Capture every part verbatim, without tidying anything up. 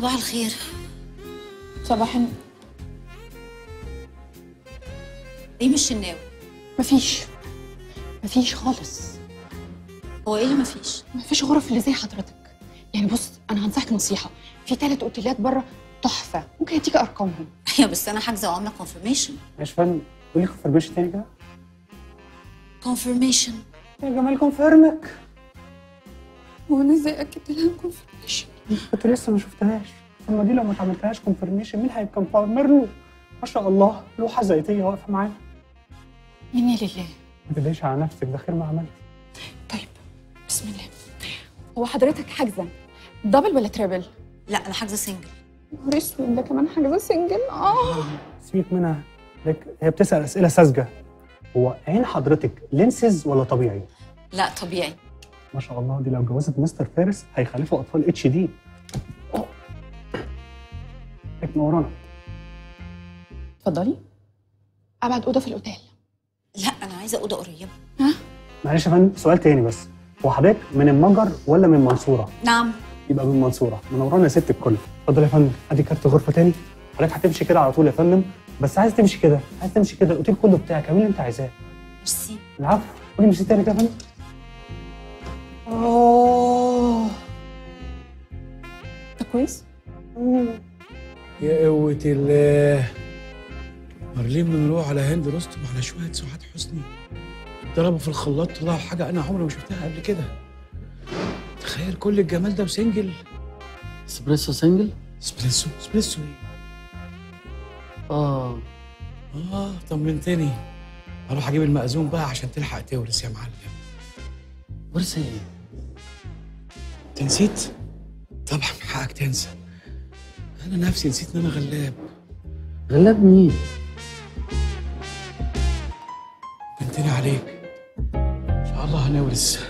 صباح الخير. صباح النور. ايه مش الشناوي؟ مفيش مفيش خالص. هو ايه اللي مفيش؟ مفيش غرف اللي زي حضرتك. يعني بص، انا هنصحك نصيحه، في ثلاث اوتيلات بره تحفه، ممكن اديك ارقامهم. ايوه بس انا حاجزه وعامله كونفirmation. ماشي يا فندم، قولي كونفرميشن تاني كده. كونفirmation يا جمال كونفيرمك. هو انا ازاي اكد لها كونفرميشن؟ كنت لسه ما شفتهاش. ثم دي لو ما اتعملتهاش كونفرميشن مين هيكونفيرمر له؟ ما شاء الله لوحه زيتيه واقفه معانا. مني لله. ما تقلقيش على نفسك، ده خير ما عملت. طيب بسم الله. هو حضرتك حاجزه دبل ولا تريبل؟ لا انا حاجزه سنجل. نهار اسود، ده كمان حاجزه سنجل. اه سيبك منها، لك هي بتسال اسئله ساذجه. هو عين حضرتك لينسز ولا طبيعي؟ لا طبيعي. ما شاء الله دي لو جوزت مستر فارس هيخلفوا اطفال اتش دي. منورانا. اتفضلي. ابعد اوضه في الاوتيل. لا انا عايزه اوضه قريبه. ها؟ معلش يا فندم سؤال تاني بس، هو حضرتك من المجر ولا من المنصوره؟ نعم. يبقى من المنصوره. منورانا يا ست الكل. اتفضل يا فندم، ادي كارت غرفه تاني. حضرتك هتمشي كده على طول يا فندم، بس عايز تمشي كده، عايز تمشي كده الاوتيل كله بتاعك، اعمل اللي انت عايزاه. ميرسي. العفو. قولي ميرسي تاني كده يا فندم. اوه ده كويس؟ يا قوة الله، مارلين منروح على هند رستم على شوية سعاد حسني اتضربوا في الخلاط طلعوا حاجة أنا عمري ما شفتها قبل كده. تخيل كل الجمال ده بسنجل. اسبريسو سنجل؟ اسبريسو اسبريسو ايه؟ اه اه طمنتني. هروح أجيب المأذون بقى عشان تلحق تورث يا معلم. ورث ايه؟ أنت نسيت؟ طبعا من حقك تنسى. أنا نفسي نسيت إن أنا غلاب. غلاب مين؟ بنتني عليك. إن شاء الله هنورث.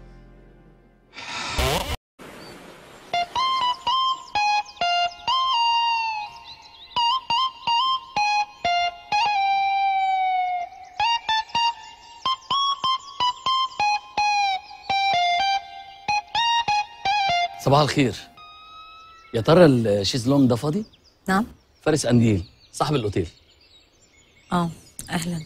صباح الخير. يا ترى الشيزلون ده فاضي؟ نعم. فارس قنديل صاحب الاوتيل. اه اهلا.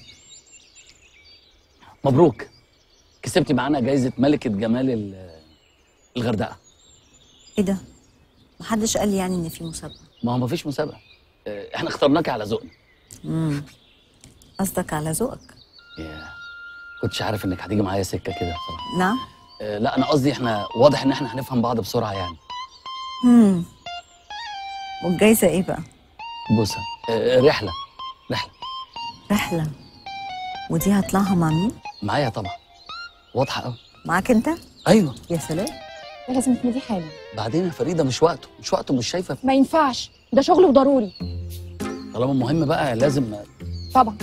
مبروك، كسبتي معانا جايزة ملكة جمال الغردقة. ايه ده؟ محدش قال لي يعني ان في مسابقه. ما هو مفيش مسابقة، احنا اخترناكي على ذوقنا. امم قصدك على ذوقك؟ ياه، كنتش عارف انك هتيجي معايا سكة كده بصراحة. نعم. آه لا انا قصدي احنا واضح ان احنا هنفهم بعض بسرعة يعني. امم والجايزه ايه بقى؟ بوسة. آه رحلة رحلة رحله. ودي هطلعها مع مين؟ معايا طبعا، واضحة قوي. معاك انت؟ ايوه. يا سلام. ده لازم تمضي حالا. بعدين يا فريدة مش وقته، مش وقته، مش شايفة. ما ينفعش، ده شغل وضروري. طالما مهم بقى لازم. طبعا.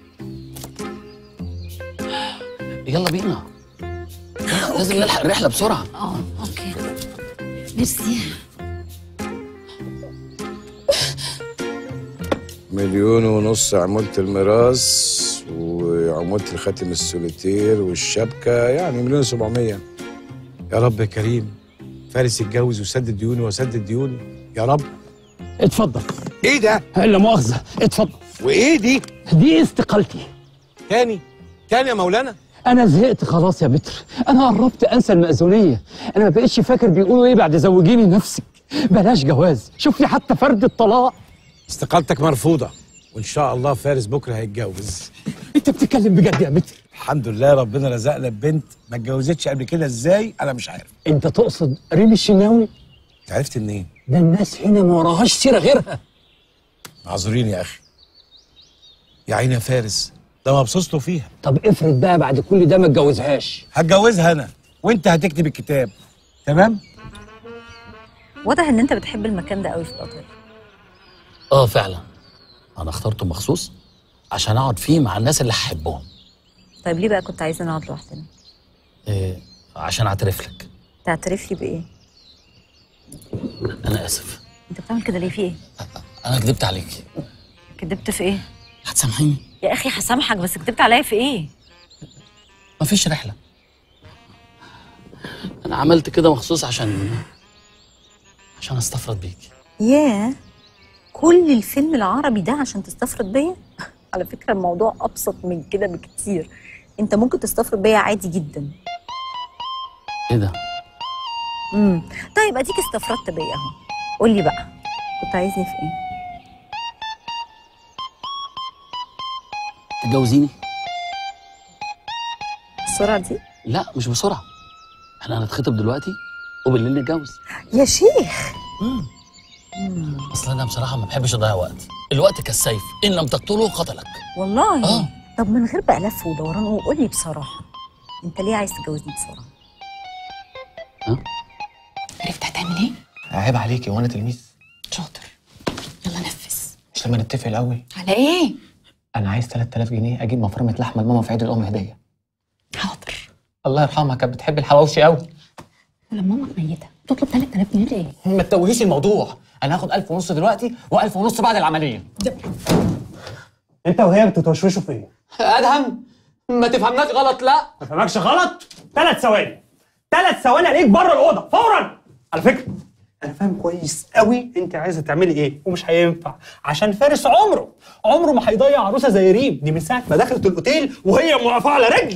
يلا بينا، لازم نلحق الرحلة بسرعة. اه اوكي ميرسي. مليون ونص عمولة الميراث وعمولة الخاتم السوليتير والشبكة، يعني مليون وسبعمية. يا رب يا كريم، فارس يتجوز وسدد ديوني وسدد ديوني يا رب. اتفضل. ايه ده؟ لا مؤاخذة، اتفضل. وايه دي؟ دي استقالتي. تاني تاني يا مولانا؟ أنا زهقت خلاص يا بتر، أنا قربت أنسى المأذونية، أنا ما بقتش فاكر بيقولوا إيه بعد زوجيني نفسك، بلاش جواز، شوف لي حتى فرد الطلاق. استقالتك مرفوضة، وإن شاء الله فارس بكرة هيتجوز. أنت بتتكلم بجد يا بتر؟ الحمد لله ربنا رزقنا ببنت ما اتجوزتش قبل كده، إزاي؟ أنا مش عارف. أنت تقصد ريم الشناوي؟ أنت عرفت منين؟ ده الناس هنا ما وراهاش سيرة غيرها. معذورين يا أخي. يا عيني يا فارس، ده مبسوط له فيها. طب افرض بقى بعد كل ده ما اتجوزهاش. هتجوزها أنا وأنت هتكتب الكتاب، تمام؟ واضح ان انت بتحب المكان ده قوي في الاوتيل. اه فعلا، انا اخترته مخصوص عشان اقعد فيه مع الناس اللي هحبهم. طيب ليه بقى كنت عايزه نقعد لوحدنا؟ إيه، عشان اعترف لك. تعترف لي بايه؟ انا اسف. انت بتعمل كده ليه؟ في ايه؟ انا كدبت عليكي. كدبت في ايه؟ هتسامحيني؟ يا اخي هسامحك، بس كدبت عليا في ايه؟ مفيش رحله، انا عملت كده مخصوص عشان عشان استفرد بيكي. ياه، كل الفيلم العربي ده عشان تستفرد بيا؟ على فكره الموضوع ابسط من كده بكتير. انت ممكن تستفرد بيا عادي جدا. ايه ده؟ امم طيب اديك استفردت بيا اهو. قول لي بقى، كنت عايزني في ايه؟ تتجوزيني؟ السرعه دي؟ لا مش بسرعه، احنا هنتخطب دلوقتي وبالليل نتجوز. يا شيخ. امم اصل انا بصراحه ما بحبش اضيع وقت، الوقت كالسيف ان لم تقتله قتلك. والله؟ اه. طب من غير بقى لف ودوران وقول لي بصراحه، انت ليه عايز تتجوزني بسرعه؟ ها؟ عرفت هتعمل ايه؟ عيب عليكي، وانا تلميذ؟ شاطر. يلا نفذ. مش لما نتفق الاول؟ على ايه؟ انا عايز ثلاثة آلاف جنيه اجيب مفرمه لحمه لماما في عيد الام هديه. حاضر. الله يرحمها كانت بتحب الحواوشي قوي. ولما امك ميته تطلب ثلاثة آلاف جنيه ليه؟ ما تتوهيش الموضوع، انا هاخد ألف ونص دلوقتي وألف ونص بعد العمليه. انت وهي بتتوشوشوا في ايه؟ ادهم ما تفهمناش غلط. لا ما فهمكش غلط. ثلاث ثواني ثلاث ثواني عليك بره الاوضه فورا. على فكره انا فاهم كويس قوي انت عايزه تعملي ايه، ومش هينفع عشان فارس عمره عمره ما هيضيع عروسه زي ريم دي من ساعه ما دخلت الاوتيل وهي موقفه على رجلي.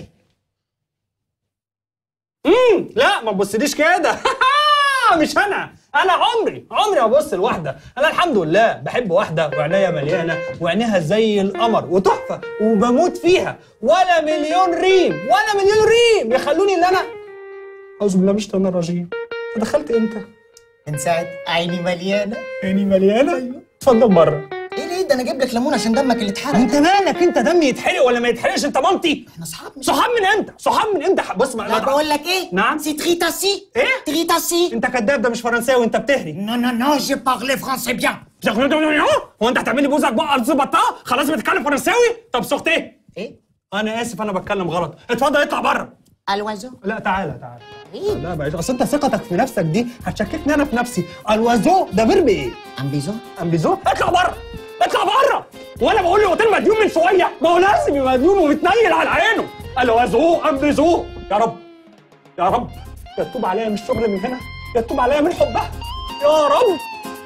امم لا ما تبصليش كده. مش انا انا عمري عمري ما ابص لواحده. انا الحمد لله بحب واحده وعينيا مليانه وعينيها زي القمر وتحفه وبموت فيها، ولا مليون ريم ولا مليون ريم يخلوني ان انا اعوذ بالله من الشيطان الرجيم. دخلت امتى؟ من ساعة عيني مليانة. عيني مليانه؟ ايوه. اتفضل بره. ايه ليه ده انا اجيب لك ليمون عشان دمك اللي اتحرق. انت مالك؟ انت دمي يتحرق ولا ما يتحرقش؟ انت مامتي. احنا اصحاب مش صحاب من امتى؟ صحاب من امتى؟ بص ما لا بقول لك ايه؟ نعم؟ سي تريتاسي. ايه؟ تريتاسي. انت كداب، ده مش فرنساوي، انت بتهري. نو نو نو جي بارلي فرونسي بيان. هو انت هتعمل لي بوزك بقى ارض بطه؟ خلاص بتتكلم فرنساوي؟ طب سخت ايه؟ ايه؟ انا اسف انا بتكلم غلط. اتفضل اطلع بره. الوازو. لا تعالى تعالى. لا بقى اصل انت ثقتك في نفسك دي هتشككني انا في نفسي. الوازو ده فيرب ايه؟ امبيزو. امبيزو؟ اطلع بره اطلع بره. وانا بقول له اوتيل مديون من شويه، ما هو لازم يبقى مديون ومتنيل على عينه. الوازو امبيزو. يا رب يا رب يتوب عليا من الشغل من هنا، يتوب عليا من حبها يا رب.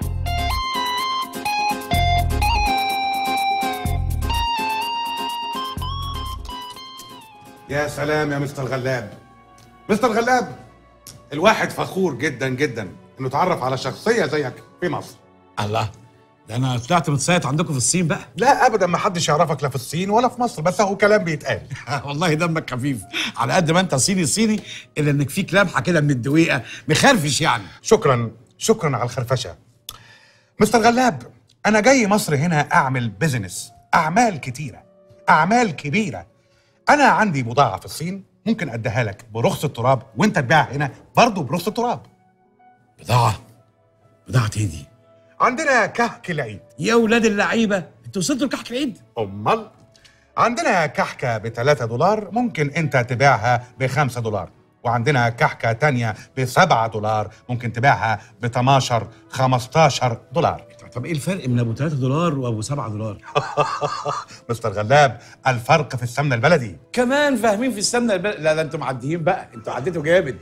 يا سلام يا مستر غلاب. مستر غلاب، الواحد فخور جدا جدا انه اتعرف على شخصيه زيك في مصر. الله، ده انا طلعت متصيد عندكم في الصين بقى. لا ابدا، ما حدش يعرفك لا في الصين ولا في مصر، بس هو كلام بيتقال. والله دمك خفيف على قد ما انت صيني صيني، الا انك فيك لمحه كده من الدويقه، مخرفش يعني. شكرا شكرا على الخرفشه. مستر غلاب، انا جاي مصر هنا اعمل بيزنس، اعمال كتيره، اعمال كبيره. انا عندي بضاعه في الصين ممكن اديها لك برخص التراب وانت تبيعها هنا برضه برخص التراب. بضاعه؟ بضاعه ايه دي؟ عندنا كحك العيد. يا ولاد اللعيبه، انتوا وصلتوا لكحك العيد؟ امال عندنا كحكه ب ثلاثة دولار ممكن انت تبيعها ب خمسة دولار، وعندنا كحكه تانية ب سبعة دولار ممكن تبيعها ب اثناشر خمستاشر دولار. طب ايه الفرق من ابو ثلاثة دولار وابو سبعة دولار؟ مستر غلاب، الفرق في السمنه البلدي. كمان فاهمين في السمنه البلدي؟ لا ده انتوا معديين بقى، انتوا عديتوا جامد.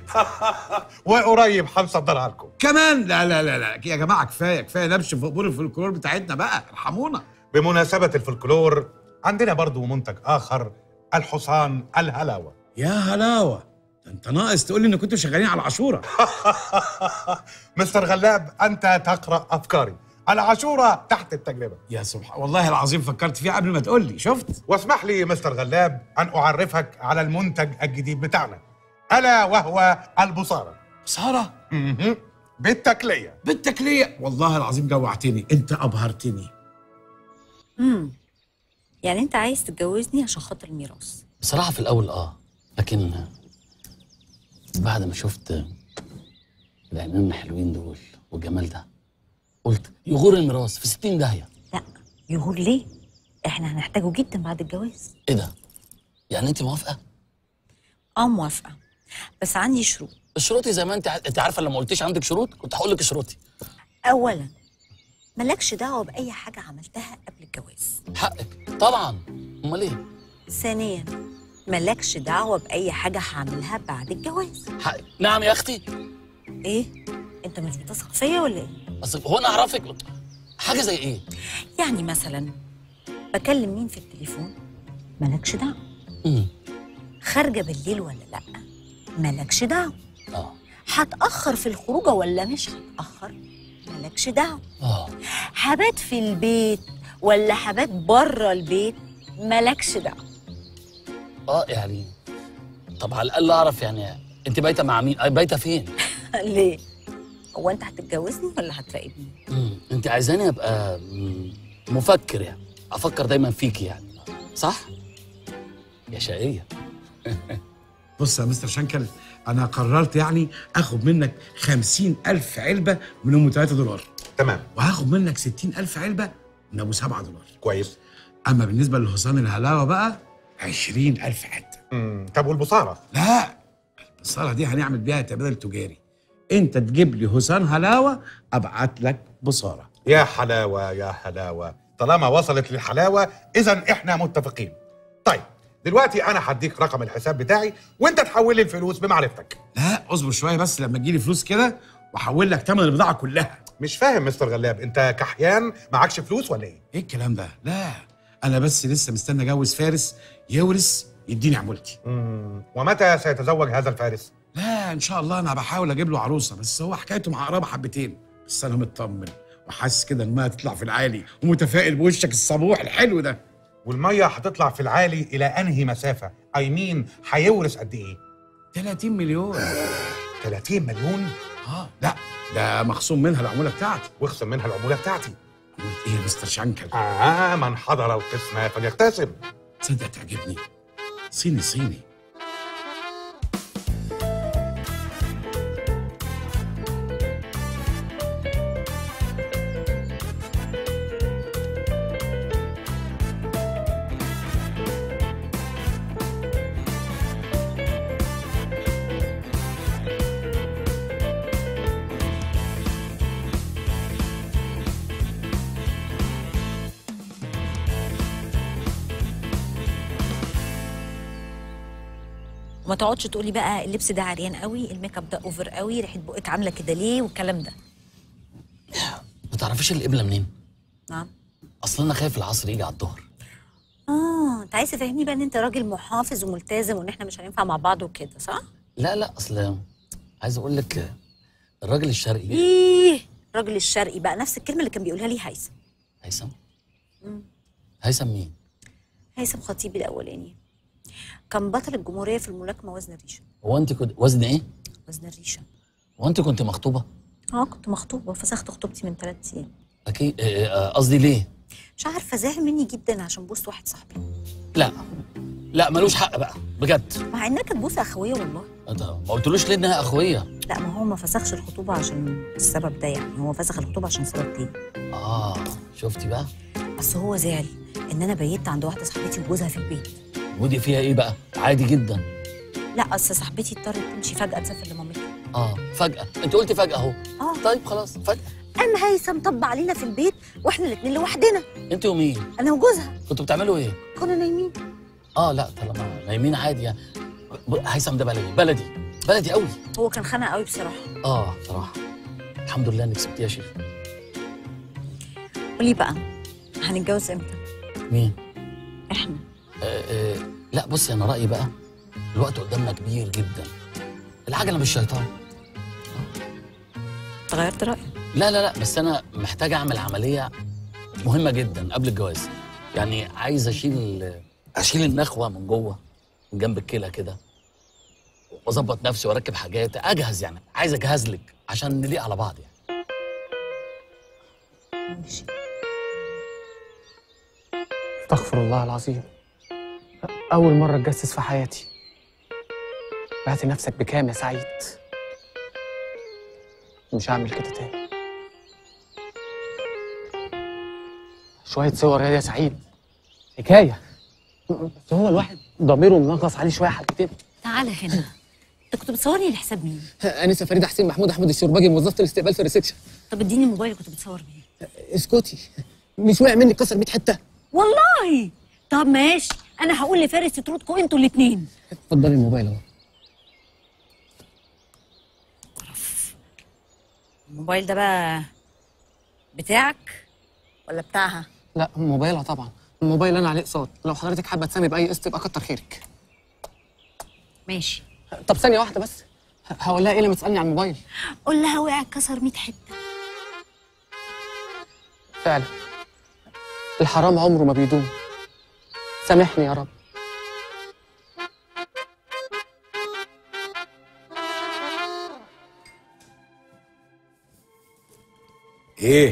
وقريب هنصدرها لكم كمان. لا لا لا لا يا جماعه، كفايه كفايه نبش في قبور الفولكلور بتاعتنا بقى، ارحمونا. بمناسبه الفولكلور عندنا برضو منتج اخر، الحصان الهلاوه. يا هلاوه، ده انت ناقص تقول لي ان كنتوا شغالين على عاشوره. مستر غلاب، انت تقرا افكاري. العاشوره تحت التجربه. يا سبحان، والله العظيم فكرت فيها قبل ما تقول لي. شفت؟ واسمح لي مستر غلاب ان اعرفك على المنتج الجديد بتاعنا، الا وهو البصاره. بصاره؟ اها، بالتكليه. بالتكليه؟ والله العظيم جوعتني، انت ابهرتني. امم يعني انت عايز تتجوزني عشان خاطر الميراث؟ بصراحه في الاول اه، لكن بعد ما شفت العينين الحلوين دول والجمال ده قلت يغور الميراث في ستين داهيه. لا يغور ليه؟ احنا هنحتاجه جدا بعد الجواز. ايه ده؟ يعني انت موافقه؟ اه موافقه، بس عندي شروط. شروطي زي ما انت ع... انت عارفه لما قلتيش عندك شروط كنت هقول لك شروطي. اولا مالكش دعوه باي حاجه عملتها قبل الجواز. حقك طبعا، امال ايه؟ ثانيا مالكش دعوه باي حاجه هعملها بعد الجواز. حقك. نعم يا اختي. ايه؟ انت مش بتثق فيا ولا ايه؟ اصل هو انا اعرفك حاجه زي ايه؟ يعني مثلا بكلم مين في التليفون مالكش دعوه. امم خارجه بالليل ولا لا مالكش دعوه. اه هتاخر في الخروجه ولا مش هتاخر مالكش دعوه. اه هبات في البيت ولا هبات بره البيت مالكش دعوه. اه يعني طب على الاقل اعرف يعني انت بايته مع مين؟ بايته فين؟ ليه؟ هو انت هتتجوزني ولا هتراقبني؟ امم انت عايزاني ابقى مم، مفكر يعني افكر دايما فيكي يعني صح؟ يا شقيه. بص يا مستر شنكل، انا قررت يعني اخد منك خمسين الف علبه من ام ثلاثة دولار. تمام. وهاخد منك ستين الف علبه من ابو سبعة دولار. كويس. اما بالنسبه لحصان الهلاوه بقى عشرين الف حته. امم طب والبصاره؟ لا، البصاره دي هنعمل بيها تبادل تجاري. انت تجيب لي حصان هلاوه ابعت لك بصاره. يا حلاوه يا حلاوه، طالما وصلت للحلاوه اذا احنا متفقين. طيب دلوقتي انا هديك رقم الحساب بتاعي وانت تحول لي الفلوس بمعرفتك. لا اصبر شويه بس لما تجيلي فلوس كده واحول لك ثمن البضاعه كلها. مش فاهم مستر غلاب، انت كحيان معكش فلوس ولا ايه؟ ايه الكلام ده؟ لا انا بس لسه مستني اجوز فارس يورث يديني عمولتي. امم ومتى سيتزوج هذا الفارس؟ لا ان شاء الله انا بحاول اجيب له عروسه، بس هو حكايته مع قرابه حبتين. بس انا مطمن وحاسس كده انها هتطلع في العالي ومتفائل بوشك الصبوح الحلو ده. والميه هتطلع في العالي الى انهي مسافه؟ اي مين هيورث قد ايه؟ ثلاثين مليون. ثلاثين مليون؟ اه لا ده مخصوم منها العموله بتاعتي. واخصم منها العموله بتاعتي. عموله ايه يا مستر شنكل؟ اه من حضر القسمه فليقتسم. تصدق تعجبني صيني صيني. وما تقعدش تقولي بقى اللبس ده عريان قوي، الميك اب ده اوفر قوي، ريحه بقك عامله كده ليه والكلام ده. ما تعرفيش القبله منين؟ نعم. اصل انا خايف العصر يجي على الظهر. اه انت عايز تفهمني بقى ان انت راجل محافظ وملتزم وان احنا مش هينفع مع بعض وكده صح؟ لا لا اصل عايز اقول لك الراجل الشرقي. ايه الراجل الشرقي بقى نفس الكلمه اللي كان بيقولها لي هيثم. هيثم؟ امم هيثم مين؟ هيثم خطيبي الاولاني، كان بطل الجمهوريه في الملاكمه وزن الريشه. هو انت كنت وزن ايه؟ وزن الريشه. هو انت كنت مخطوبه؟ اه كنت مخطوبه، فسخت خطوبتي من ثلاث ايام. اكيد قصدي آه ليه؟ مش عارفه زعل مني جدا عشان بوست واحد صاحبي. لا لا ملوش حق بقى بجد. مع انها كانت بوسه اخويه والله. انت ما قلتلوش ليه انها اخويه؟ لا ما هو ما فسخش الخطوبه عشان السبب ده، يعني هو فسخ الخطوبه عشان سبب تاني. اه شفتي بقى؟ بس هو زعل ان انا بيت عند واحده صاحبتي وجوزها في البيت. ودي فيها ايه بقى؟ عادي جدا. لا اصل صاحبتي اضطرت تمشي فجاه تسافر لمامتها. اه فجاه، انت قلتي فجاه اهو. اه طيب خلاص فجاه. قام هيثم طب علينا في البيت واحنا الاثنين لوحدنا. انت ومين؟ انا وجوزها. كنتوا بتعملوا ايه؟ كنا نايمين. اه لا طالما نايمين عادي يعني. هيثم ده بلدي بلدي بلدي قوي. هو كان خانق قوي بصراحه. اه بصراحه الحمد لله انك سبتيه يا شيخ. قولي بقى هنتجوز امتى؟ مين؟ احنا. آه آه لا بصي انا رايي بقى الوقت قدامنا كبير جدا. العجله مش شيطان. غيرت رايك؟ لا لا لا بس انا محتاج اعمل عمليه مهمه جدا قبل الجواز. يعني عايز اشيل اشيل النخوه من جوه من جنب الكلى كده واظبط نفسي واركب حاجات اجهز، يعني عايز اجهز لك عشان نليق على بعض يعني. ماشي. استغفر الله العظيم، أول مرة اتجسس في حياتي. بعت نفسك بكام يا سعيد؟ مش هعمل كده تاني. شوية صور يا سعيد حكاية، بس هو الواحد ضميره منغص عليه شوية حبتين. تعالى هنا، انت كنت بتصورني لحساب مين؟ أنسة فريدة حسين محمود أحمد الشرباجي موظفة الاستقبال في الريسبشن. طب اديني الموبايل اللي كنت بتصور بيه. اسكتي، مش وقع مني اتكسر مية حتة. والله طب ماشي، انا هقول لفارس يطردكم انتوا الاثنين. اتفضلي الموبايل اهو. الموبايل ده بقى بتاعك ولا بتاعها؟ لا موبايلها طبعا، الموبايل انا عليه اقساط، لو حضرتك حابه تسامي باي قسط يبقى كتر خيرك. ماشي. طب ثانيه واحده بس، هقول لها ايه لما تسالني عن الموبايل؟ قول لها وقع اتكسر مية حته. فعلا الحرام عمره ما بيدوم، سامحني يا رب. ايه؟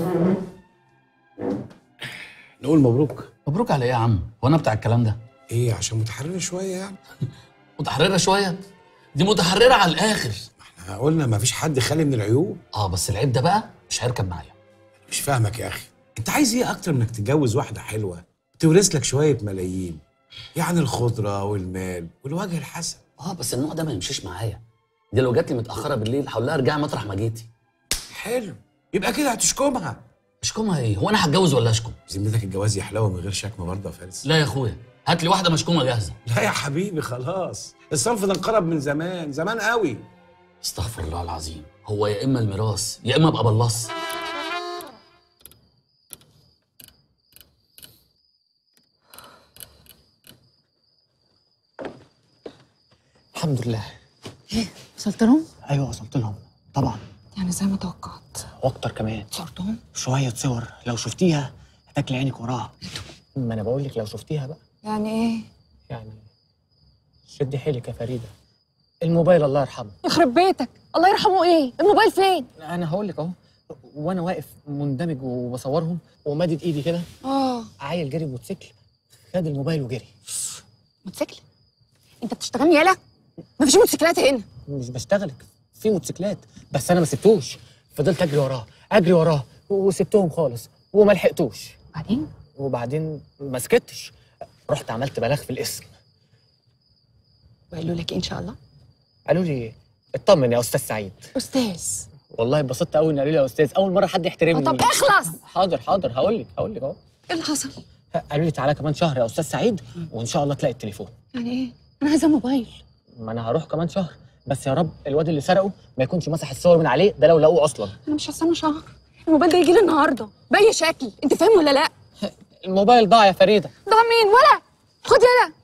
نقول مبروك. مبروك على ايه يا عم؟ هو انا بتاع الكلام ده؟ ايه عشان متحرره شويه يعني؟ متحرره شويه؟ دي متحرره على الاخر. احنا قلنا ما فيش حد خالي من العيوب. اه بس العيب ده بقى مش هيركب معايا. مش فاهمك يا اخي، انت عايز ايه اكتر من انك تتجوز واحده حلوه تورث لك شويه ملايين؟ يعني الخضره والمال والوجه الحسن. اه بس النوع ده ما يمشيش معايا. دي لو جات لي متاخره بالليل هقول لها ارجعي مطرح ما جيتي. حلو، يبقى كده هتشكمها. اشكمها ايه؟ هو انا هتجوز ولا اشكم؟ ذمتك الجواز يحلو من غير شكمه برضه يا فارس؟ لا يا اخويا، هات لي واحده مشكومه جاهزه. لا يا حبيبي خلاص، الصنف ده انقرض من زمان زمان قوي. استغفر الله العظيم، هو يا اما الميراث يا اما ابقى بلاص. الحمد لله. ايه وصلت لهم؟ ايوه وصلت لهم طبعا. يعني زي ما توقعت واكتر كمان. صورتهم؟ شويه صور لو شفتيها هتاكلي عينك وراها. ما انا بقول لك لو شفتيها بقى. يعني ايه؟ يعني شدي حيلك يا فريده، الموبايل الله يرحمه. يخرب بيتك، الله يرحمه ايه؟ الموبايل فين؟ انا هقول لك اهو، وانا واقف مندمج وبصورهم ومادد ايدي كده، اه عيل جري بموتوسيكل خد الموبايل وجري. موتوسيكل؟ انت بتشتغلني يالا؟ مفيش موتوسيكلات هنا. مش بشتغلك، في موتوسيكلات بس انا ما سبتوش، فضلت اجري وراه اجري وراه وسبتهم خالص وما لحقتوش. بعدين؟ وبعدين ما سكتش، رحت عملت بلاغ في القسم. وقالوا لك ايه ان شاء الله؟ قالوا لي اطمن يا استاذ سعيد. استاذ؟ والله اتبسطت قوي ان قالوا لي يا استاذ، اول مره حد يحترمني. طب اخلص. حاضر حاضر هقول لك هقول لك اهو. ايه اللي حصل؟ قالوا لي تعالى كمان شهر يا استاذ سعيد وان شاء الله تلاقي التليفون. يعني ايه؟ انا عايزه موبايل. ما انا هروح كمان شهر، بس يا رب الواد اللي سرقه ما يكونش مسح الصور من عليه، ده لو لقوه اصلا. انا مش هستنى شهر، الموبايل ده يجي لي النهارده باي شكل، انت فاهم ولا لا؟ الموبايل ضاع يا فريده. ضاع مين؟ ولا خد يلا.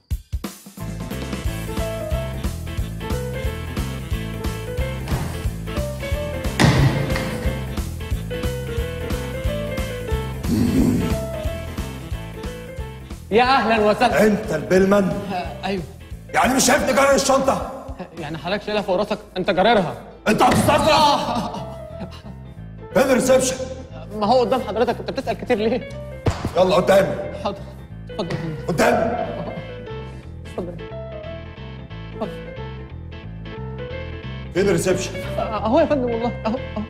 يا اهلا وسهلا. انت البلمن؟ آه ايوه. يعني مش شايفني جرر الشنطه؟ يعني حضرتك شايلها فوق راسك، انت جررها. انت هتستفرغ. فين الريسبشن؟ ما هو قدام حضرتك، انت بتسال كتير ليه؟ يلا قدامي. حاضر اتفضل. قدامي. اتفضل. فين الريسبشن؟ اهو يا فندم والله اهو اهو.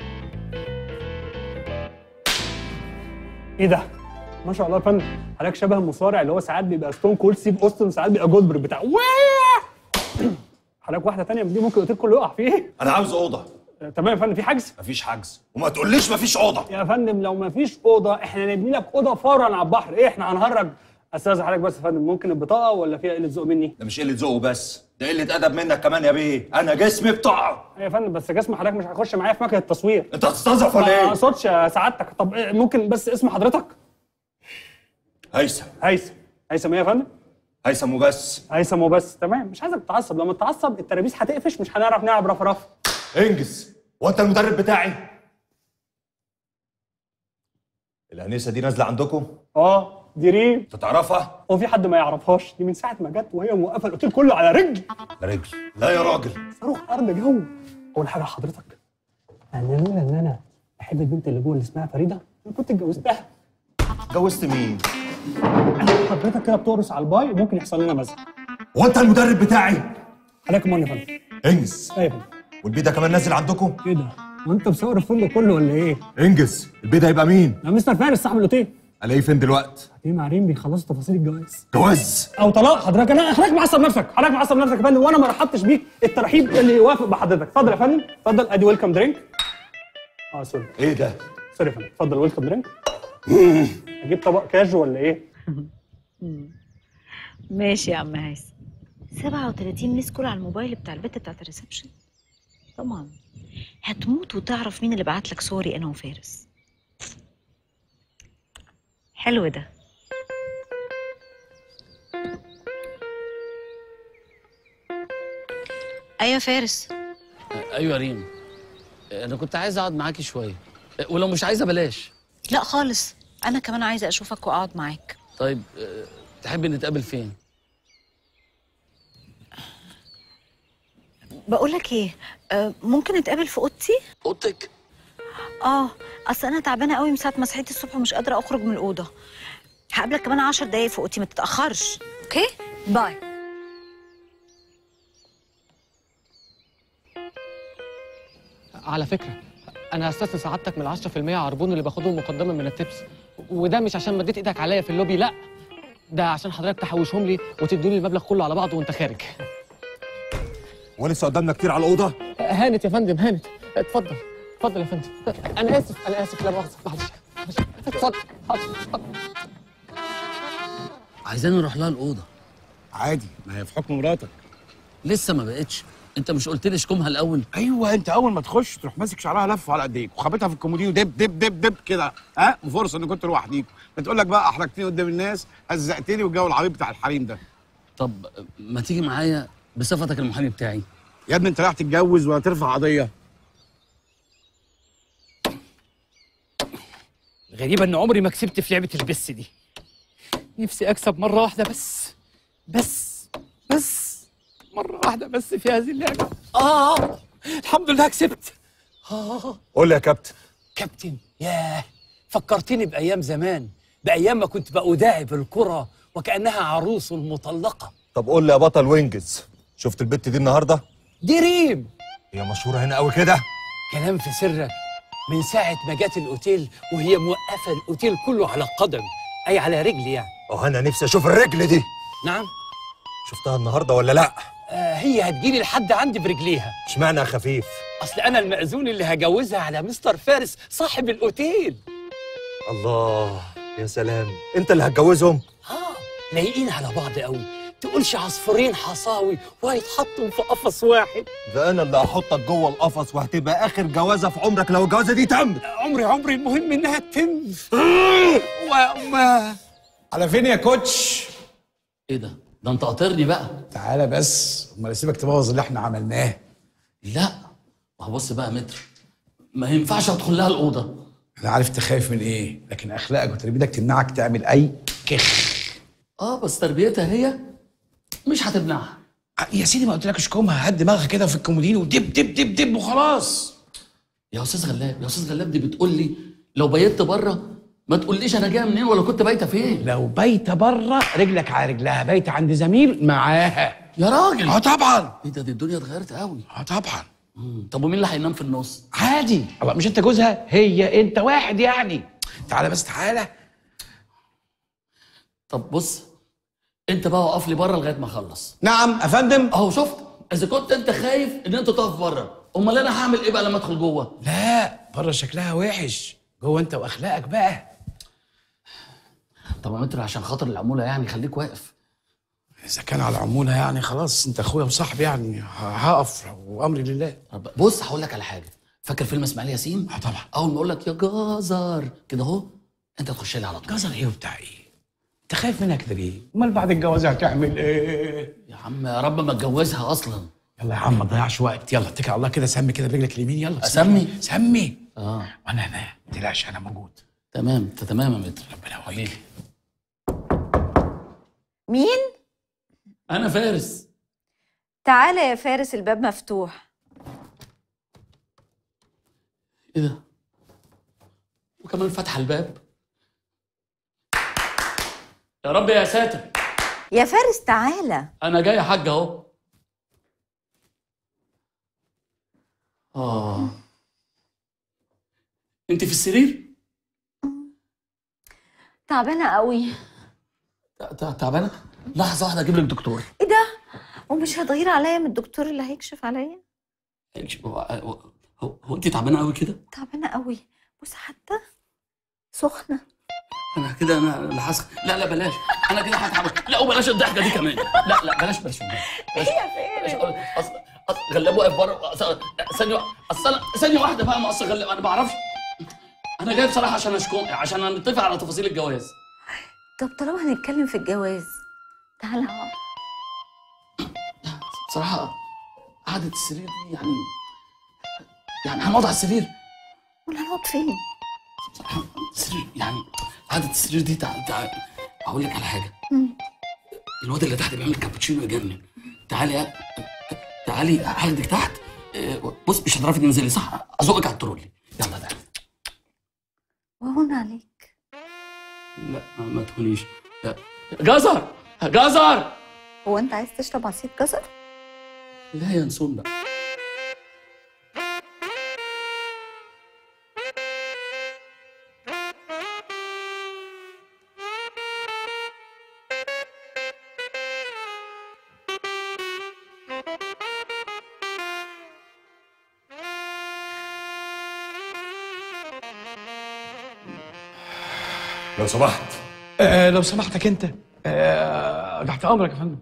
ايه ده؟ ما شاء الله يا فندم، حضرتك شبه المصارع اللي هو ساعات بيبقى ستون كول ستيف اوستن وساعات بيبقى جولدبرج بتاع حضرتك واحده ثانيه من دي ممكن الاوتيل كله يقع فيه. انا عاوز اوضه. تمام يا فندم، في حجز؟ مفيش حجز، وما تقوليش مفيش اوضه. يا فندم لو مفيش اوضه احنا نبني لك اوضه فورا على البحر، ايه احنا هنهرج؟ استاذ حضرتك بس يا فندم، ممكن البطاقه ولا فيها قله ذوق مني؟ ده مش قله ذوق بس، ده قله ادب منك كمان يا بيه، انا جسمي بتاع. يا فندم بس جسم حضرتك مش هيخش معايا في مكنه التصوير. انت هتستظرف ولا ايه؟ ما اقصدش يا سعادتك. طب ممكن بس اسم حضرتك؟ هيثم. هيثم هيثم ايه يا فندم؟ هيثم وبس. هيثم وبس، تمام. مش عايزك تتعصب، لما تتعصب الترابيز هتقفش، مش هنعرف نلعب رف رف. انجز. وانت المدرب بتاعي؟ الانسه دي نازله عندكم؟ اه دي ريم. انت تعرفها؟ هو في حد ما يعرفهاش؟ دي من ساعه ما جت وهي موقفه الاوتيل كله على رجل. رجل؟ لا يا راجل. صاروخ ارض جو. اول حاجه لحضرتك، انا لولا ان انا بحب البنت اللي جوه اللي اسمها فريده انا كنت اتجوزتها. اتجوزت مين؟ حضرتك كده بتقرص على الباي وممكن يحصل لنا مزق. وانت المدرب بتاعي؟ حضرتك مين يا فندم؟ انجز. ايوه يا فندم. والبيه ده كمان نازل عندكم؟ ايه ده؟ وانت مصور الفندق كله ولا ايه؟ انجز. البيه ده هيبقى مين؟ ده مستر فارس صاحب الاوتيل. الاقيه فين دلوقتي؟ ايه مع ريم بيخلصوا تفاصيل الجواز. جواز؟ او طلاق حضرتك. انا حضرتك معصب نفسك، حضرتك معصب نفسك يا فندم، وانا ما رحبتش بيك الترحيب اللي يوافق بحضرتك. اتفضل يا فندم، اتفضل ادي ويلكم درينك. اه سوري. ايه ده؟ سوري يا فندم، اتفضل ويلكم درينك. اجيب طبق كاجو ولا ايه؟ ماشي يا عم هيثم. سبعة وتلاتين ميس كول على الموبايل بتاع البت بتاعت الريسبشن. طبعا هتموت وتعرف مين اللي بعت لك صوري انا وفارس. حلو ده. ايوه فارس. ايوه ريم، انا كنت عايز اقعد معاكي شويه، ولو مش عايزه بلاش. لا خالص، انا كمان عايزه اشوفك واقعد معاك. طيب تحبي نتقابل فين؟ بقول لك ايه، ممكن نتقابل في اوضتي؟ اوضتك؟ اه، اصل انا تعبانه قوي من ساعه ما صحيت الصبح ومش قادره اخرج من الاوضه. هقابلك كمان عشر دقايق في اوضتي، ما تتاخرش. اوكي باي. على فكره انا هستثني سعادتك من عشرة في المية عربون اللي باخدهم مقدما من التبس، وده مش عشان مديت ايدك عليا في اللوبي، لا ده عشان حضرتك تحوشهم لي وتدوني المبلغ كله على بعضه وانت خارج. ولسه قدامنا كتير على الاوضه. هانت يا فندم، هانت. اتفضل اتفضل يا فندم. انا اسف انا اسف لا مؤاخذه، معلش. اتفضل اتفضل. عايزاني نروح لها الاوضه. عادي، ما هي في حكم مراتك. لسه ما بقتش. انت مش قلت لي اشكمها الاول؟ ايوه، انت اول ما تخش تروح ماسك شعرها لف على ايديك وخابطها في الكومودينو دب دب دب دب كده، ها؟ وفرصه ان كنت لوحديك. بتقول لك بقى احرجتني قدام الناس، هزقتني والجو العبيط بتاع الحريم ده. طب ما تيجي معايا بصفتك المحامي بتاعي؟ يا ابني انت رايح تتجوز ولا ترفع قضيه؟ غريبة ان عمري ما كسبت في لعبة البس دي. نفسي اكسب مرة واحدة بس بس بس مرة واحدة بس في هذه اللعبة. اه الحمد لله كسبت. اه قول لي يا كابتن. كابتن، ياه فكرتني بأيام زمان، بأيام ما كنت بأداعب الكرة وكأنها عروس مطلقة. طب قول لي يا بطل وينجز، شفت البت دي النهارده؟ دي ريم. هي مشهورة هنا قوي كده؟ كلام في سرك، من ساعة ما جت الأوتيل وهي موقفة الأوتيل كله على قدم، أي على رجل يعني. اه انا نفسي اشوف الرجل دي. نعم. شفتها النهارده ولا لا؟ آه هي هتجيلي لحد عندي برجليها. اشمعنى يا خفيف؟ أصل أنا المأذون اللي هجوزها على مستر فارس صاحب الأوتيل. الله يا سلام، أنت اللي هتجوزهم؟ آه لايقين على بعض قوي، تقولش عصفورين حصاوي وهيتحطوا في قفص واحد. ده أنا اللي هحطك جوه القفص وهتبقى آخر جوازة في عمرك لو الجوازة دي تمت. عمري عمري المهم إنها تتم. وما على فين يا كوتش؟ إيه ده؟ ده أنت قاطرني بقى. تعالى بس، أمال أسيبك تبوظ اللي إحنا عملناه. لا، وهبص بقى يا متر، ما ينفعش أدخل لها الأوضة. أنا عارف تخاف من إيه، لكن أخلاقك وتربيتك تمنعك تعمل أي كخ. آه بس تربيتها هي مش هتمنعها. يا سيدي ما قلتلكش اشكمها، هات دماغها كده في الكومودينو ودب دب دب دب وخلاص. يا استاذ غلاب، يا استاذ غلاب، دي بتقول لي لو بيت بره ما تقوليش انا جايه منين ولا كنت بايته فين. لو بايته بره رجلك على رجلها، بايته عند زميل معاها. يا راجل. اه طبعا. ايه ده؟ دي الدنيا اتغيرت قوي. اه طبعا. مم. طب ومين اللي هينام في النص؟ عادي. الله، مش انت جوزها؟ هي انت واحد يعني. تعالى بس تعالى. طب بص، انت بقى وقف لي بره لغايه ما اخلص. نعم افندم. اهو شفت، اذا كنت انت خايف ان انت تقف بره، امال انا هعمل ايه بقى لما ادخل جوه؟ لا بره شكلها وحش، جوه انت واخلاقك بقى. طب يا متر عشان خاطر العموله يعني خليك واقف. اذا كان على العموله يعني خلاص، انت اخويا وصاحبي يعني، هقف وامري لله. بص هقول لك على حاجه، فاكر فيلم اسماعيل ياسين؟ اه طبعا. اول ما اقول لك يا جزر كده اهو، انت تخش لي على طول. جزر ايه وبتاع ايه؟ انت خايف منها كده ليه؟ امال بعد الجواز هتعمل ايه؟ يا عم يا رب ما اتجوزها اصلا. يلا يا عم ما تضيعش وقت، يلا اتكل على الله كده، سمي كده برجلك اليمين. يلا اسمي؟ سمي. اه وانا هنا، ما تقلقش انا موجود. تمام، انت تمام يا متر. ربنا يقويك. مين؟ انا فارس. تعالى يا فارس، الباب مفتوح. ايه ده؟ وكمان فاتحه الباب. يا رب يا ساتر. يا فارس تعالى. انا جاي يا حاج اهو. اه انت في السرير؟ تعبانه قوي. تعبانه؟ لحظه واحده اجيب لك دكتور. ايه ده؟ ومش هتغير عليا من الدكتور اللي هيكشف عليا؟ هو هو انت تعبانه قوي كده؟ تعبانه قوي، بص حتى سخنه. انا كده انا اللي هسخن. لا لا بلاش، انا كده هتعب. لا وبلاش الضحكه دي كمان. لا لا بلاش بلاش بلاش. ايه يا فارس؟ اصل غلاب واقف بره. ثانيه اصل ثانيه واحده بقى، ما اصل غلاب انا ما بعرفش. انا جاي بصراحه عشان اشكون، عشان نتفق على تفاصيل الجواز. طب طالما هنتكلم في الجواز تعالى اقعد. بصراحه قعده السرير دي يعني يعني هنقعد على السرير ولا هنقعد فين؟ بصراحه السرير يعني قعده السرير دي تعالى تعالى اقول لك على حاجه. مم. الواد اللي تحت بيعمل كابتشينو يجنن. تعالي يا تعالي هاخدك تحت. بص مش هتعرفي تنزلي صح؟ ازقك على الترولي. يلا تعالي. وهون عليك. لا ما تقوليش. جزر جزر. هو انت عايز تشرب عصير جزر؟ لا يا نسون بقى. لو سمحت. آه لو سمحتك انت آه تحت امرك يا فندم.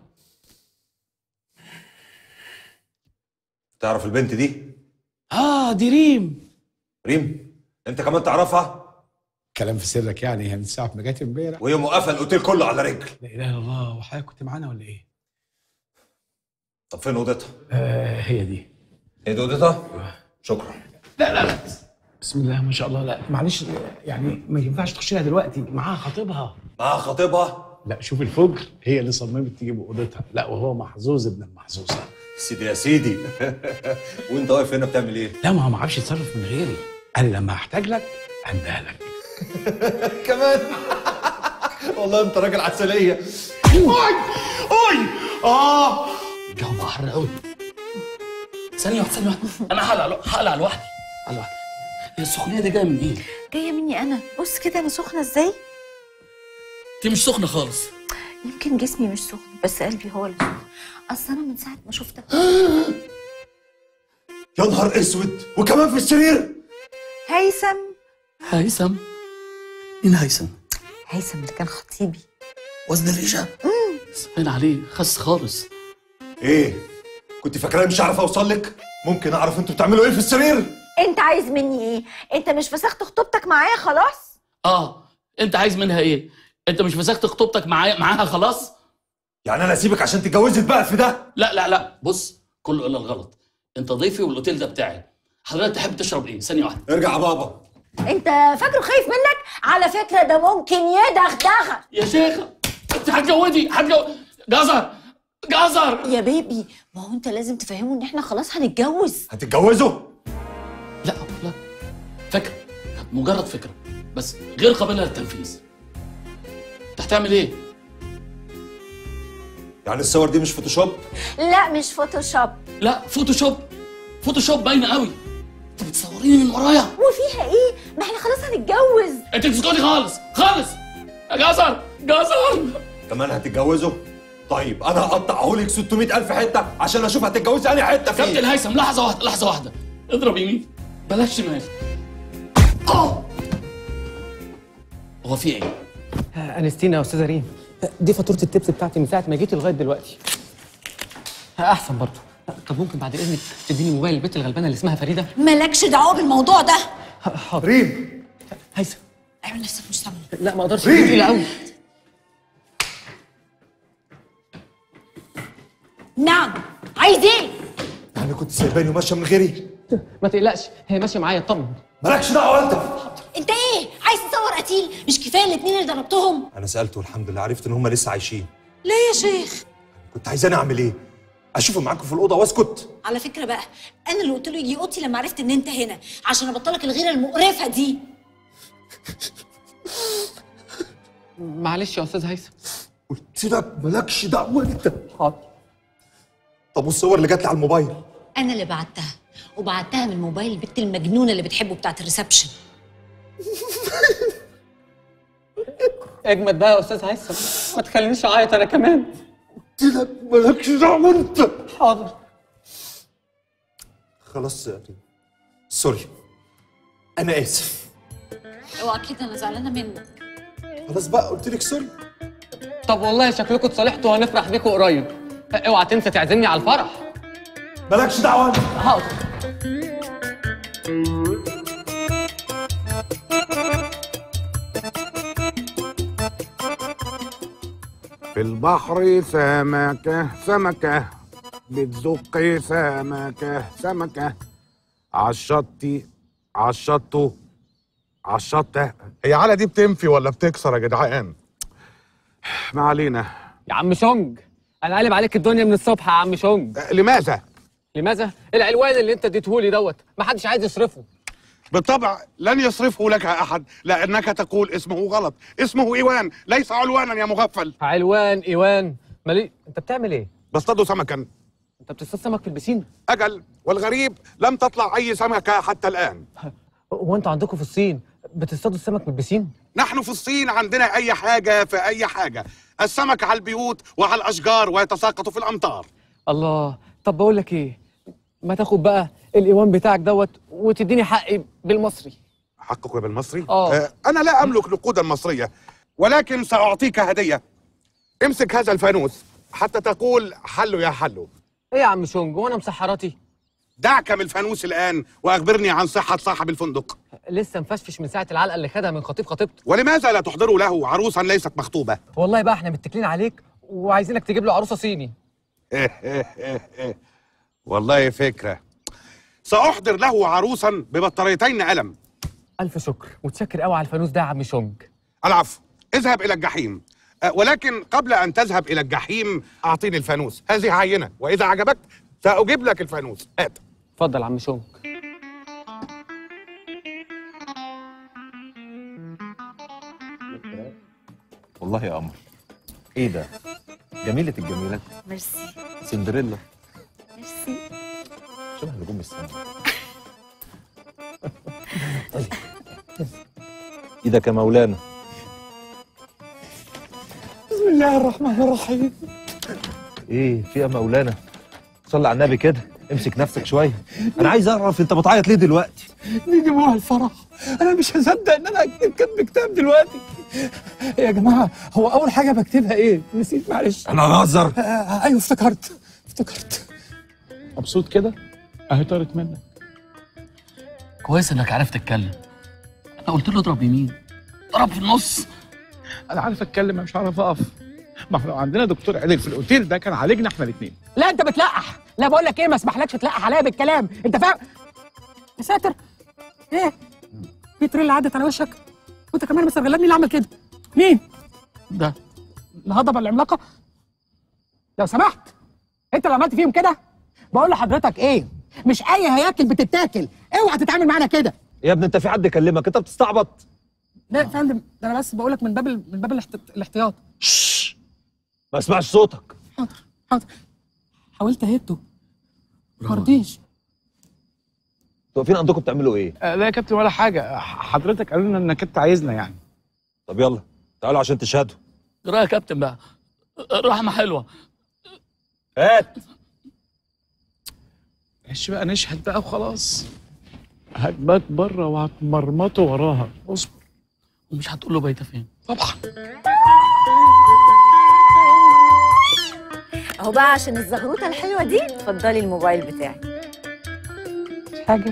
تعرف البنت دي؟ اه دي ريم. ريم؟ انت كمان تعرفها؟ كلام في سرك يعني، هي من ساعه ما جت امبارح وهي موقفه الاوتيل كله على رجل. لا اله الا الله. وحضرتك كنت معانا ولا ايه؟ طب فين اوضتها؟ آه هي دي. هي دي اوضتها؟ شكرا. لا لا لا بسم الله ما شاء الله. لا معلش يعني ما ينفعش تخش لها دلوقتي، معاها خطيبها. معاها خطيبها؟ لا شوف الفجر، هي اللي صممت تجيب اوضتها. لا وهو محظوظ ابن المحظوظه. سيدي يا سيدي. وانت واقف هنا بتعمل ايه؟ لا ما هو ما عرفش يتصرف من غيري، قال لما احتاج لك هنديها لك. كمان. والله انت راجل عسليه. اوي اوي اه الجو بقى حر قوي. ثانيه واحده ثانيه واحده انا هقلع هقلع لوحدي. هقلع. هي السخونيه دي جايه من ايه؟ جايه مني انا. بص كده انا سخنه ازاي؟ انت مش سخنه خالص. يمكن جسمي مش سخن بس قلبي هو اللي سخن. اصل انا من ساعه ما شفتك. يا نهار اسود وكمان في السرير. هيثم. هيثم؟ مين هيثم؟ هيثم اللي كان خطيبي. وزن الريشه؟ امم باين عليه خس خالص. ايه؟ كنت فاكراني مش هعرف اوصل لك؟ ممكن اعرف انتوا بتعملوا ايه في السرير؟ انت عايز مني ايه؟ انت مش فسخت خطوبتك معايا خلاص؟ اه انت عايز منها ايه؟ انت مش فسخت خطوبتك معايا معاها خلاص؟ يعني انا اسيبك عشان تتجوزي بقى في ده؟ لا لا لا بص كله الا الغلط. انت ضيفي والاوتيل ده بتاعي. حضرتك تحب تشرب ايه؟ ثانيه واحده. ارجع يا بابا. انت فاكره خايف منك؟ على فكره ده ممكن يدغدغك. يا شيخه انت هتجوزي هتجوزي جزر جزر يا بيبي. ما هو انت لازم تفهمه ان احنا خلاص هنتجوز. هتتجوزوا؟ لا لا فكره مجرد فكره بس غير قابله للتنفيذ. انت هتعمل ايه؟ يعني الصور دي مش فوتوشوب؟ لا مش فوتوشوب. لا فوتوشوب. فوتوشوب باينه قوي. انت بتصوريني من ورايا. وفيها ايه؟ ما احنا خلاص هنتجوز. انت تسكتي خالص خالص. يا جزر جزر. كمان هتتجوزوا؟ طيب انا هقطعهولك ستمية ألف حته عشان اشوف هتتجوزي انهي حته فيه. كابتن هيثم لحظه واحده لحظه واحده. اضرب يمين بلاش شمال. اه هو في ايه؟ انستينا يا استاذه ريم، دي فاتوره التبس بتاعتي من ساعه ما جيت لغايه دلوقتي. احسن برضه. طب ممكن بعد اذنك تديني موبايل البنت الغلبانه اللي اسمها فريده؟ مالكش دعوه بالموضوع ده. حاضر. ريم هيثم اعمل نفسك مش سامع. لا ما اقدرش، دي تقيله قوي. نعم عايز ايه؟ يعني كنت سايباني وماشيه من غيري؟ ما تقلقش هي ماشيه معايا اطمن. مالكش دعوه انت. انت ايه؟ عايز تصور قتيل؟ مش كفايه الاثنين اللي ضربتهم؟ انا سالته والحمد لله عرفت ان هم لسه عايشين. ليه يا شيخ؟ كنت عايزاني اعمل ايه؟ اشوفهم معاكم في الاوضه واسكت؟ على فكره بقى انا اللي قلت له يجي اوضتي لما عرفت ان انت هنا عشان ابطلك الغيره المقرفه دي. معلش يا استاذ هيثم. قلت لك مالكش دعوه انت. حاضر. طب والصور اللي جات لي على الموبايل؟ انا اللي بعتها وبعتها من موبايل البت المجنونه اللي بتحبه بتاعت الريسبشن. اجمد بقى يا استاذ هيثم، ما تخلينيش اعيط انا كمان. قلت لك مالكش دعوه انت. حاضر. خلاص يا ريم سوري انا اسف. اوعى كده انا زعلانه منك. خلاص بقى قلت لك سوري. طب والله شكلكم اتصالحتوا وهنفرح بيكم قريب. اوعى تنسى تعزمني على الفرح. مالكش دعوه انت. حاضر. في البحر سمكة سمكة بتزق سمكة سمكة عالشط عالشط عالشط. هي على دي بتنفي ولا بتكسر يا جدعان؟ ما علينا. يا عم شونج، انا قالب عليك الدنيا من الصبح يا عم شونج. لماذا؟ لماذا؟ العنوان اللي انت اديتهولي دوت ما حدش عايز يصرفه. بالطبع لن يصرفه لك احد لانك تقول اسمه غلط. اسمه ايوان ليس علوانا يا مغفل. علوان ايوان مالي. انت بتعمل ايه؟ بصطاد سمكا. انت بتصطاد سمك في البسين؟ اجل، والغريب لم تطلع اي سمكه حتى الان. هو انتوا عندكم في الصين بتصطادوا السمك من البسين؟ نحن في الصين عندنا اي حاجه في اي حاجه. السمك على البيوت وعلى الاشجار ويتساقط في الامطار. الله. طب بقول لك ايه، ما تاخد بقى الايوان بتاعك دوت وتديني حقي بالمصري. حقك بالمصري؟ اه آه انا لا املك نقودا مصريه، ولكن ساعطيك هديه. امسك هذا الفانوس حتى تقول حلو يا حلو. ايه يا عم شونج وانا مسحراتي؟ دعك من الفانوس الان واخبرني عن صحه صاحب الفندق. لسه مفشفش من ساعه العلقه اللي خدها من خطيب خطيبته. ولماذا لا تحضروا له عروسا ليست مخطوبه؟ والله بقى احنا متكلين عليك وعايزينك تجيب له عروسه صيني. والله فكره. ساحضر له عروسا ببطاريتين قلم. الف شكر، متشكر قوي على الفانوس ده يا عم شونج. العفو. اذهب الى الجحيم. أه ولكن قبل ان تذهب الى الجحيم اعطيني الفانوس. هذه عينه، واذا عجبك ساجيب لك الفانوس. هات. اتفضل عم شونج. والله يا قمر، ايه ده؟ جميلة الجميلات. ميرسي. سندريلا. ميرسي. شبه نجوم السماء. ايدك يا مولانا. بسم الله الرحمن الرحيم. ايه في يا مولانا؟ صلي على النبي كده، امسك نفسك شويه. انا عايز اعرف انت بتعيط ليه دلوقتي؟ نجيبوها الفرح. انا مش هصدق ان انا اكتب كتب كتاب دلوقتي. يا جماعه هو اول حاجه بكتبها ايه؟ نسيت معلش. انا بهزر. آه ايوه افتكرت افتكرت. مبسوط كده؟ اهي طارت منك. كويس انك عرفت تتكلم. انا قلت له اضرب يمين، ضرب في النص. انا عارف اتكلم مش عارف اقف. ما احنا لو عندنا دكتور عدل في الاوتيل ده كان عالجنا احنا الاثنين. لا انت بتلقح. لا بقول لك ايه، ما اسمحلكش تلقح عليا بالكلام، انت فاهم؟ يا ساتر. ايه؟ في تريل عدت على وشك؟ وانت كمان مستر غلاب. مين اللي عمل كده؟ مين؟ ده الهضبه العملاقه. لو سمحت انت اللي عملت فيهم كده؟ بقول لحضرتك ايه؟ مش اي هياكل بتتاكل، اوعى تتعامل معانا كده. يا ابني انت في حد يكلمك؟ انت بتستعبط. لا يا فندم، ده انا بس بقول لك من باب ال... من باب الاحت... الاحتياط. شش. ما اسمعش صوتك. حاضر حاضر. حاولت اهده ما رضيش. انتوا واقفين عندكم بتعملوا ايه؟ آه لا يا كابتن ولا حاجه، حضرتك قالوا لنا انك انت عايزنا يعني. طب يلا تعالوا عشان تشهدوا. ايه رايك يا كابتن بقى؟ رحمه حلوه. هات. معلش بقى نشهد بقى وخلاص. هتبات بره وهتمرمطه وراها. اصبر. ومش هتقول له بايته فين؟ طبعا. اهو بقى عشان الزغروطه الحلوه دي اتفضلي الموبايل بتاعي. حاجه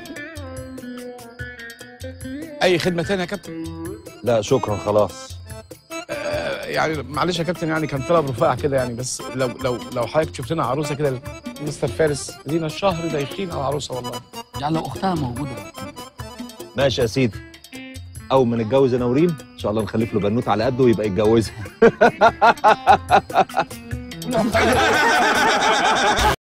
اي خدمه تانية يا كابتن؟ لا شكرا خلاص. آه يعني معلش يا كابتن، يعني كان طلب رفيع كده يعني، بس لو لو لو حضرتك شفت لنا عروسه كده مستر فارس، لينا الشهر دايخين على العروسه والله. يعني لو اختها موجوده. ماشي يا سيدي. اول ما نتجوز انا وريم ان شاء الله نخلف له بنوت على قده ويبقى يتجوزها.